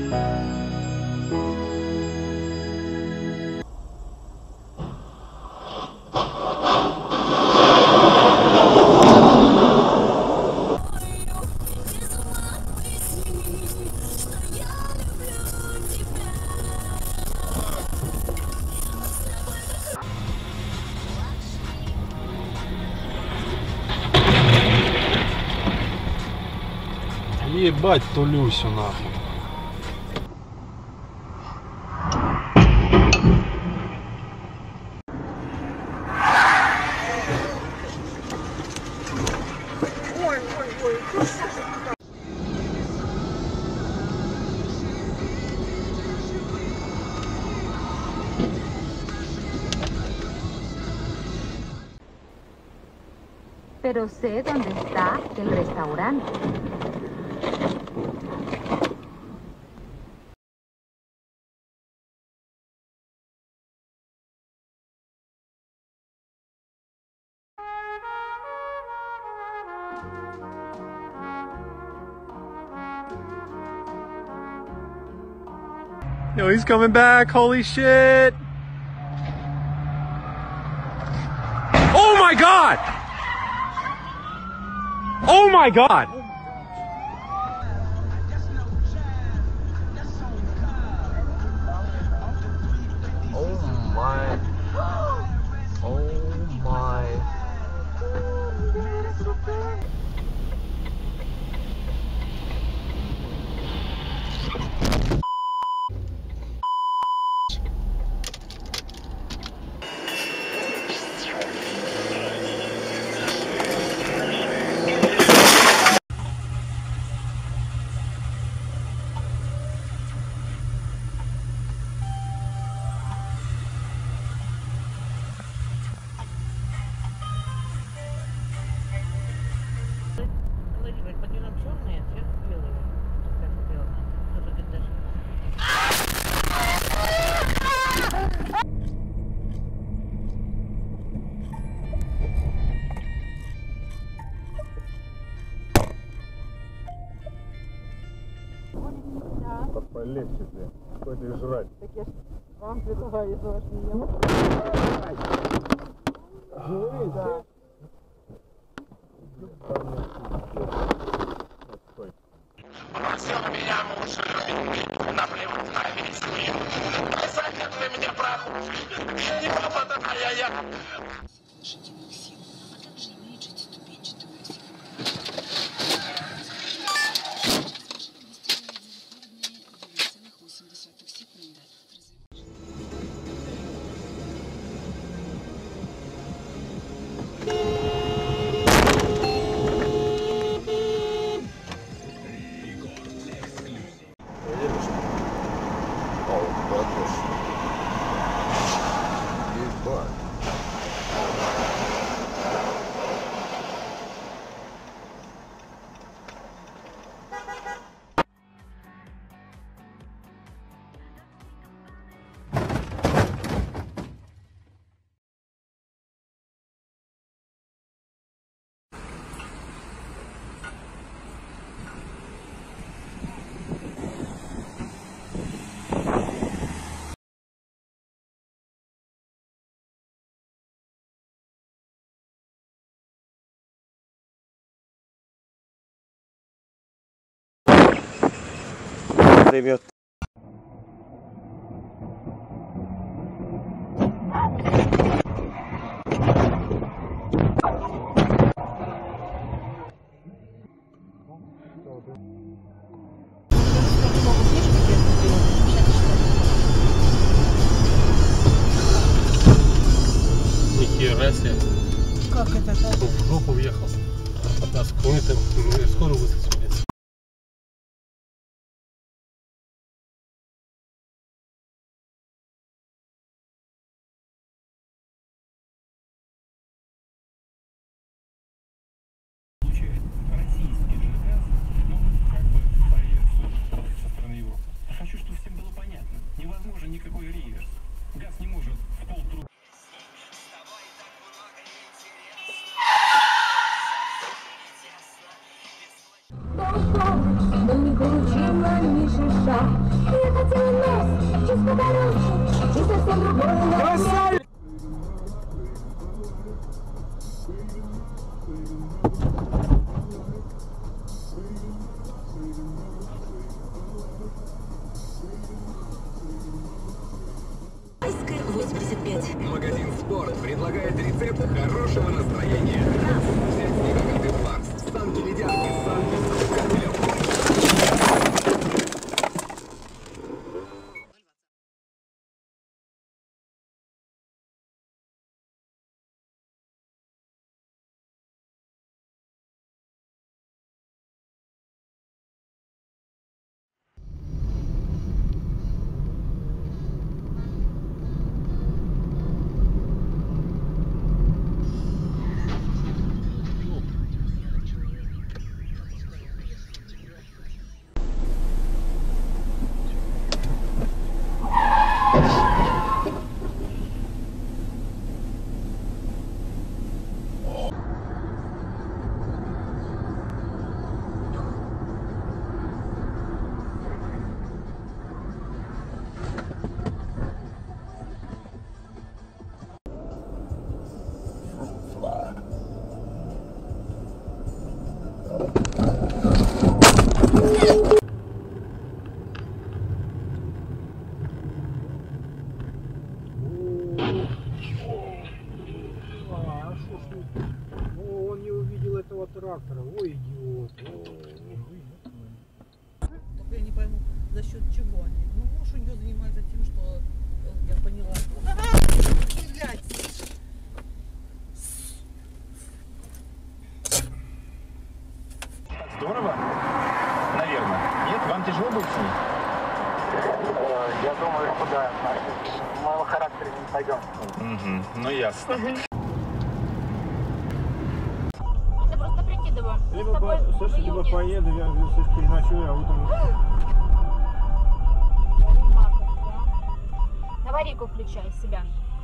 Ебать ту Люсю нахуй. Pero sé dónde está el restaurante. Yo, he's coming back, holy shit! Oh my god! Oh my god! Oh my. Oh my. Полегче, блин. Хоть и жрать. Так я ж вам предлагаю, если ваш не ем. Да. Бросил меня муж, наплевать на весь мир. Бросайте вы меня праху, я не папа такая я. Лошадиных сил, а также имеет ступенчатую осью. Секунды. Привет. Нихера себе. Как это так? В жопу въехал. А скоро выскочили. Хочу, чтобы всем было понятно. Невозможно никакой реверс. Газ не может в полтрубы. Магазин «Спорт» предлагает рецепт хорошего настроения. Взять снегокатый фарш, санки ледянки, санки с картофелем. Он не увидел этого трактора. Ой, идиот. Только я не пойму, за счет чего они. Ну, муж у нее занимается тем, что я поняла. Блядь. Здорово? Наверное. Нет? Вам тяжело будет с ней? Я думаю, что да. Моего характера не пойдем. Угу. Ну ясно. Это просто прикидываю. Либо поеду, я здесь переночую, а утром... Аварийку включай себя.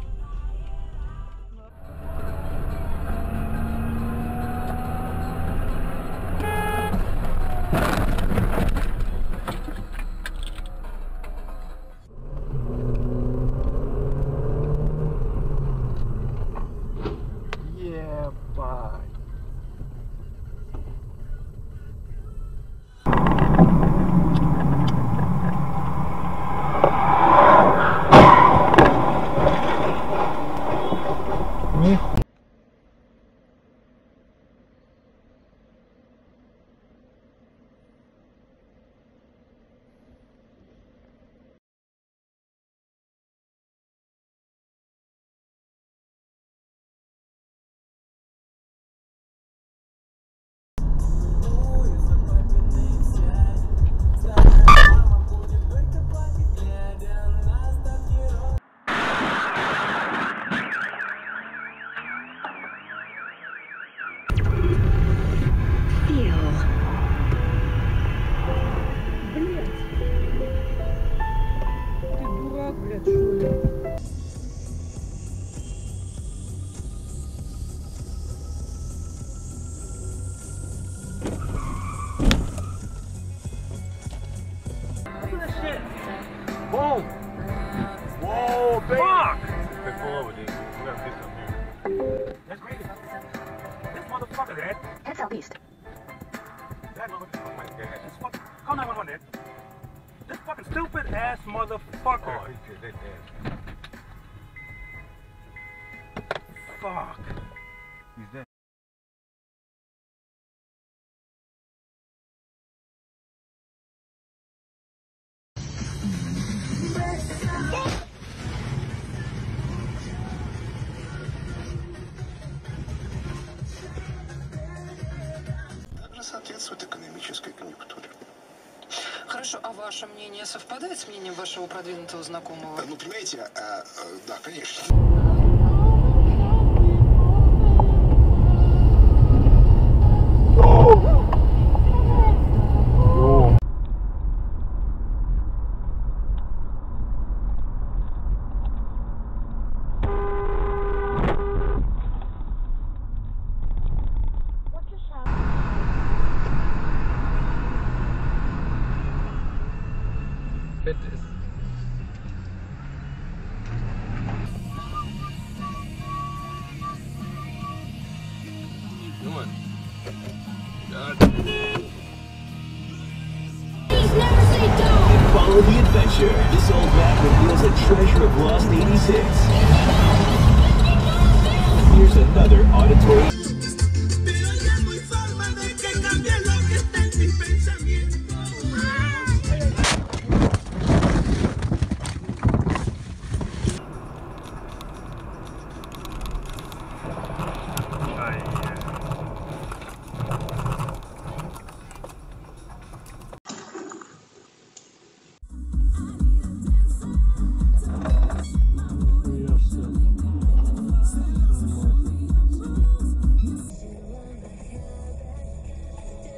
Ебать. Whoa! Whoa, baby! Fuck! Let's pull over, dude. We gotta fix something here. That's crazy. This motherfucker, Dad. Head southeast. That motherfucker. Oh my God. This fuck. Call 911, Dad. This fucking stupid ass motherfucker. Oh, he's dead. Fuck. He's dead. Соответствует экономической конъюнктуре. Хорошо, а ваше мнение совпадает с мнением вашего продвинутого знакомого? Ну, понимаете, да, конечно. adventure, this old map reveals a treasure of lost 80s hits. Here's another auditory.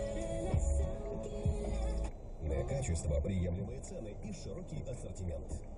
Качество, приемлемые цены и широкий ассортимент.